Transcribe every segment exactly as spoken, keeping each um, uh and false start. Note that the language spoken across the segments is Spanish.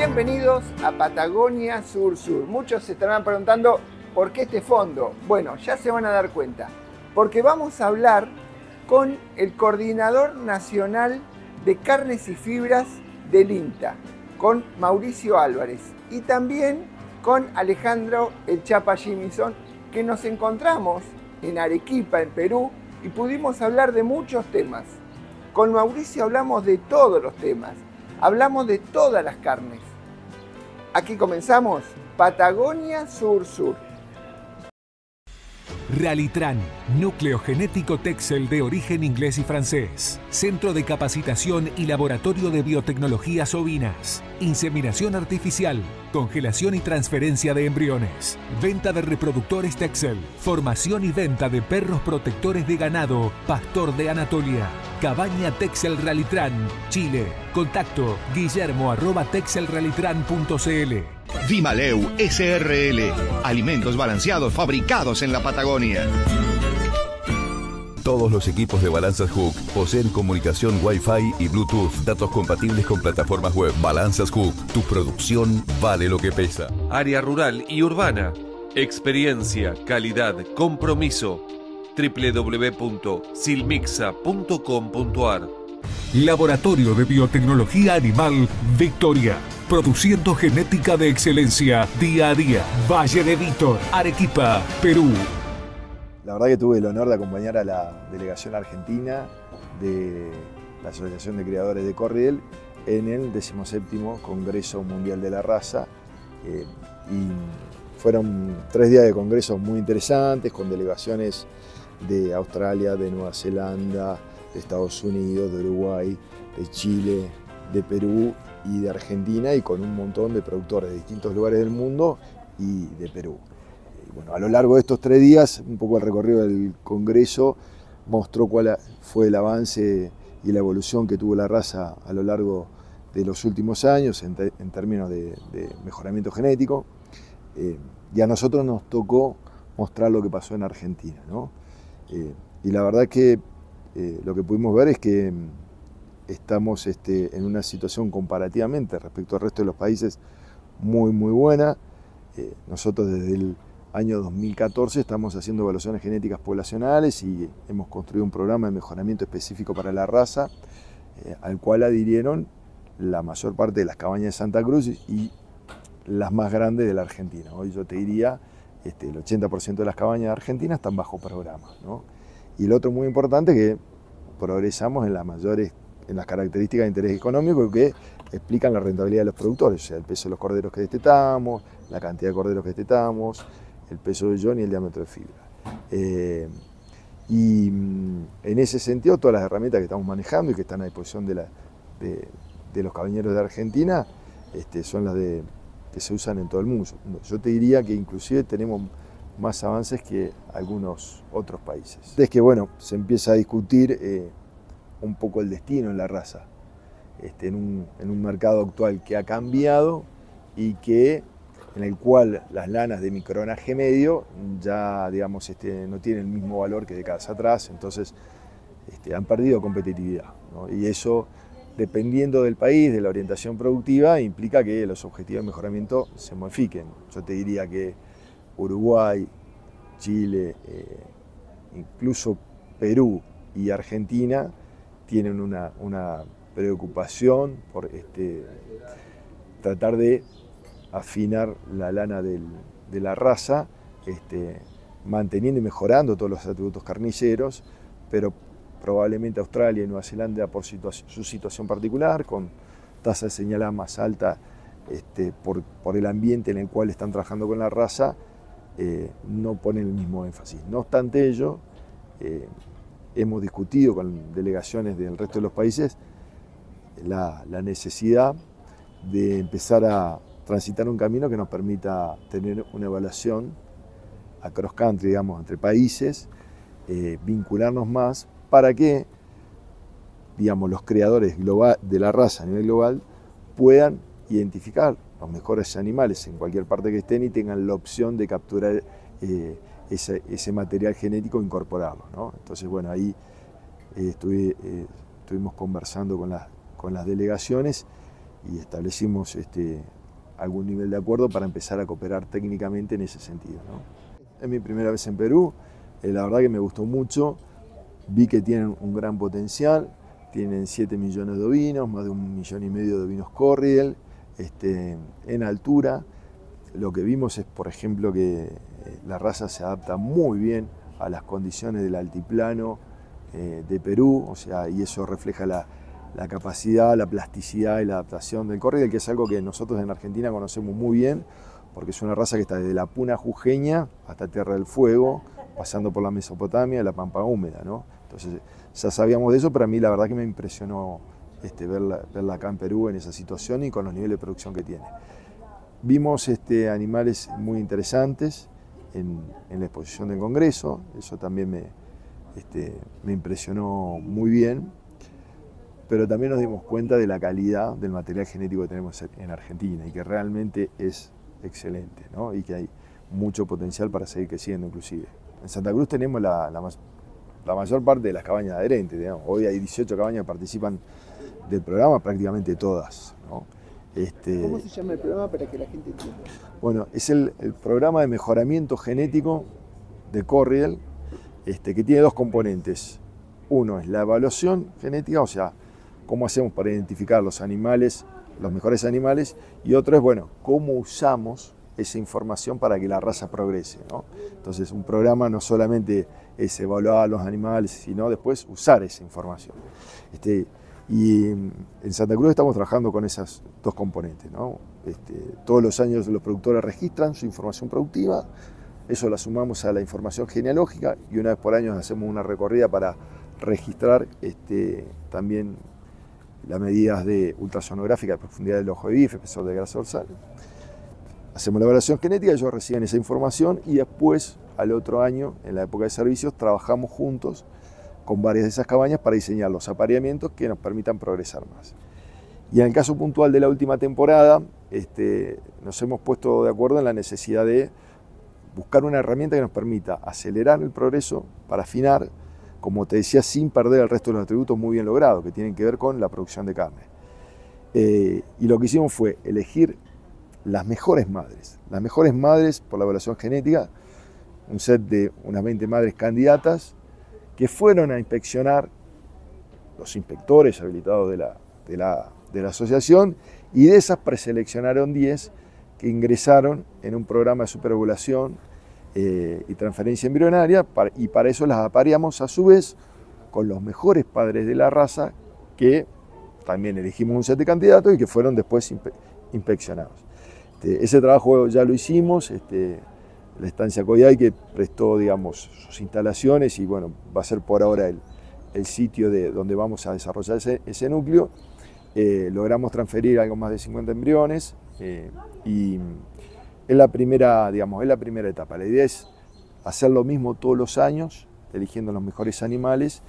Bienvenidos a Patagonia Sur Sur. Muchos se estarán preguntando ¿por qué este fondo? Bueno, ya se van a dar cuenta, porque vamos a hablar con el Coordinador Nacional de Carnes y Fibras del INTA, con Mauricio Álvarez, y también con Alejandro El Chapa Jimison, que nos encontramos en Arequipa, en Perú, y pudimos hablar de muchos temas. Con Mauricio hablamos de todos los temas, hablamos de todas las carnes. Aquí comenzamos, Patagonia Sur Sur. Ralitran, núcleo genético Texel de origen inglés y francés. Centro de capacitación y laboratorio de biotecnologías ovinas. Inseminación artificial, congelación y transferencia de embriones. Venta de reproductores Texel. Formación y venta de perros protectores de ganado, Pastor de Anatolia. Cabaña Texel Ralitran, Chile. Contacto guillermo arroba texelralitran punto cl. Vimaleu S R L. Alimentos balanceados fabricados en la Patagonia. Todos los equipos de Balanzas Hook poseen comunicación Wi-Fi y Bluetooth, datos compatibles con plataformas web. Balanzas Hook, tu producción vale lo que pesa. Área rural y urbana. Experiencia, calidad, compromiso. doble u doble u doble u punto silmixa punto com punto ar. Laboratorio de Biotecnología Animal Victoria. Produciendo genética de excelencia día a día. Valle de Vítor, Arequipa, Perú. La verdad que tuve el honor de acompañar a la delegación argentina de la Asociación de Criadores de Corriel en el decimoséptimo Congreso Mundial de la Raza. Eh, y fueron tres días de congresos muy interesantes con delegaciones de Australia, de Nueva Zelanda, de Estados Unidos, de Uruguay, de Chile, de Perú y de Argentina, y con un montón de productores de distintos lugares del mundo y de Perú. Y bueno, a lo largo de estos tres días, un poco el recorrido del Congreso mostró cuál fue el avance y la evolución que tuvo la raza a lo largo de los últimos años en, te en términos de, de mejoramiento genético. Eh, y a nosotros nos tocó mostrar lo que pasó en Argentina, ¿no? Eh, y la verdad que eh, lo que pudimos ver es que estamos este, en una situación comparativamente respecto al resto de los países muy muy buena. Eh, nosotros desde el año dos mil catorce estamos haciendo evaluaciones genéticas poblacionales y hemos construido un programa de mejoramiento específico para la raza, eh, al cual adhirieron la mayor parte de las cabañas de Santa Cruz y las más grandes de la Argentina. Hoy yo te diría, este, el ochenta por ciento de las cabañas de Argentina están bajo programa, ¿no? Y lo otro muy importante es que progresamos en las mayores en las características de interés económico que explican la rentabilidad de los productores, o sea, el peso de los corderos que destetamos, la cantidad de corderos que destetamos, el peso de yon y el diámetro de fibra. Eh, y en ese sentido, todas las herramientas que estamos manejando y que están a disposición de, la, de, de los cabañeros de Argentina este, son las de, que se usan en todo el mundo. Yo te diría que inclusive tenemos más avances que algunos otros países. Es que bueno, se empieza a discutir eh, un poco el destino en la raza, este, en, un, en un mercado actual que ha cambiado y que, en el cual las lanas de micronaje medio ya digamos, este, no tienen el mismo valor que décadas atrás, entonces este, han perdido competitividad, ¿no? Y eso, dependiendo del país, de la orientación productiva, implica que los objetivos de mejoramiento se modifiquen. Yo te diría que Uruguay, Chile, eh, incluso Perú y Argentina tienen una, una preocupación por este, tratar de afinar la lana del, de la raza, este, manteniendo y mejorando todos los atributos carniceros, pero probablemente Australia y Nueva Zelanda, por situación, su situación particular, con tasa de señalada más alta este, por, por el ambiente en el cual están trabajando con la raza, eh, no ponen el mismo énfasis. No obstante ello, eh, hemos discutido con delegaciones del resto de los países la, la necesidad de empezar a transitar un camino que nos permita tener una evaluación a cross country, digamos, entre países, eh, vincularnos más para que, digamos, los creadores global, de la raza a nivel global puedan identificar los mejores animales en cualquier parte que estén y tengan la opción de capturar eh, ese, ese material genético e incorporarlo, ¿no? Entonces, bueno, ahí eh, estuve, eh, estuvimos conversando con, la, con las delegaciones y establecimos este, algún nivel de acuerdo para empezar a cooperar técnicamente en ese sentido, ¿no? Es mi primera vez en Perú, eh, la verdad que me gustó mucho, vi que tienen un gran potencial, tienen siete millones de ovinos, más de un millón y medio de ovinos Corriedale, este, en altura. Lo que vimos es, por ejemplo, que la raza se adapta muy bien a las condiciones del altiplano eh, de Perú, o sea, y eso refleja la, la capacidad, la plasticidad y la adaptación del Corriedale, que es algo que nosotros en Argentina conocemos muy bien, porque es una raza que está desde la puna jujeña hasta Tierra del Fuego, pasando por la Mesopotamia y la pampa húmeda, ¿no? Entonces ya sabíamos de eso, pero a mí la verdad que me impresionó este, verla, verla acá en Perú en esa situación y con los niveles de producción que tiene. Vimos este, animales muy interesantes en, en la exposición del Congreso, eso también me, este, me impresionó muy bien, pero también nos dimos cuenta de la calidad del material genético que tenemos en Argentina y que realmente es excelente, ¿no? Y que hay mucho potencial para seguir creciendo inclusive. En Santa Cruz tenemos la, la, la mayor parte de las cabañas adherentes, digamos. Hoy hay dieciocho cabañas que participan del programa, prácticamente todas, ¿no? Este, ¿Cómo se llama el programa para que la gente entienda? Bueno, es el, el programa de mejoramiento genético de Corriedale, este, que tiene dos componentes. Uno es la evaluación genética, o sea, cómo hacemos para identificar los animales, los mejores animales, y otro es, bueno, cómo usamos esa información para que la raza progrese, ¿no? Entonces, un programa no solamente es evaluar los animales, sino después usar esa información. Este, y en Santa Cruz estamos trabajando con esas dos componentes, ¿no? Este, todos los años los productores registran su información productiva, eso la sumamos a la información genealógica y una vez por año hacemos una recorrida para registrar este, también las medidas de ultrasonográfica de profundidad del ojo de bife, espesor de grasa dorsal. Hacemos la evaluación genética, ellos reciben esa información y después, al otro año, en la época de servicios, trabajamos juntos con varias de esas cabañas para diseñar los apareamientos que nos permitan progresar más. Y en el caso puntual de la última temporada, este, nos hemos puesto de acuerdo en la necesidad de buscar una herramienta que nos permita acelerar el progreso para afinar, como te decía, sin perder el resto de los atributos muy bien logrados, que tienen que ver con la producción de carne. Eh, y lo que hicimos fue elegir las mejores madres, las mejores madres por la evaluación genética, un set de unas veinte madres candidatas, que fueron a inspeccionar los inspectores habilitados de la, de la, de la asociación, y de esas preseleccionaron diez que ingresaron en un programa de superovulación eh, y transferencia embrionaria, para, y para eso las apareamos a su vez con los mejores padres de la raza, que también elegimos un set de candidatos y que fueron después inspe inspeccionados. Este, ese trabajo ya lo hicimos, este, la estancia Coyhai, que prestó, digamos, sus instalaciones y bueno, va a ser por ahora el, el sitio de donde vamos a desarrollar ese, ese núcleo. Eh, logramos transferir algo más de cincuenta embriones eh, y es la primera, digamos, es la primera etapa. La idea es hacer lo mismo todos los años, eligiendo los mejores animales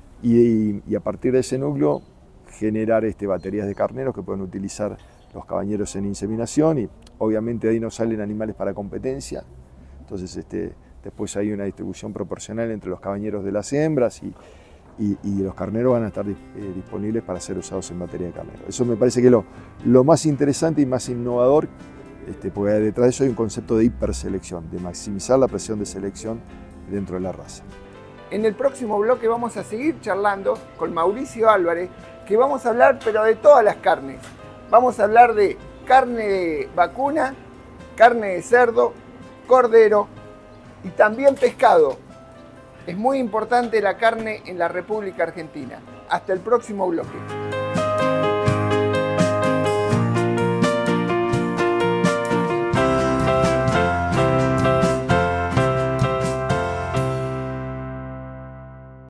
y, y a partir de ese núcleo generar este, baterías de carneros que pueden utilizar los cabañeros en inseminación, y obviamente de ahí nos salen animales para competencia. Entonces este, después hay una distribución proporcional entre los cabañeros de las hembras y, y, y los carneros van a estar eh, disponibles para ser usados en batería de carnero. Eso me parece que es lo, lo más interesante y más innovador, este, porque detrás de eso hay un concepto de hiperselección, de maximizar la presión de selección dentro de la raza. En el próximo bloque vamos a seguir charlando con Mauricio Álvarez, que vamos a hablar pero de todas las carnes. Vamos a hablar de carne de vacuna, carne de cerdo, cordero y también pescado. Es muy importante la carne en la República Argentina. Hasta el próximo bloque.